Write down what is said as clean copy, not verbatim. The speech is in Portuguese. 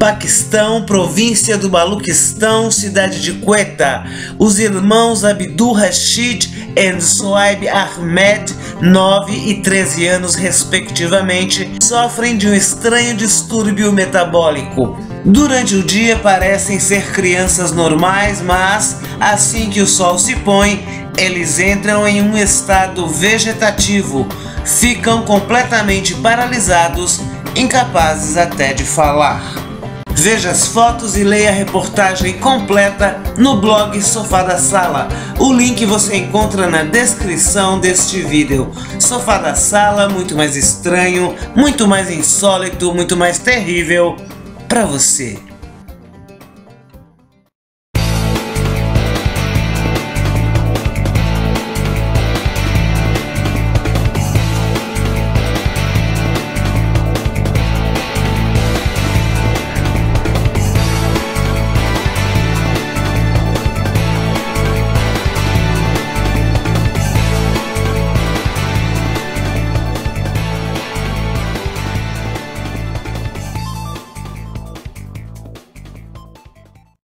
Paquistão, província do Baluquistão, cidade de Quetta, os irmãos Abdul Rashid e Soaib Ahmed, 9 e 13 anos respectivamente, sofrem de um estranho distúrbio metabólico. Durante o dia parecem ser crianças normais, mas assim que o sol se põe, eles entram em um estado vegetativo, ficam completamente paralisados, incapazes até de falar. Veja as fotos e leia a reportagem completa no blog Sofá da Sala. O link você encontra na descrição deste vídeo. Sofá da Sala, muito mais estranho, muito mais insólito, muito mais terrível para você.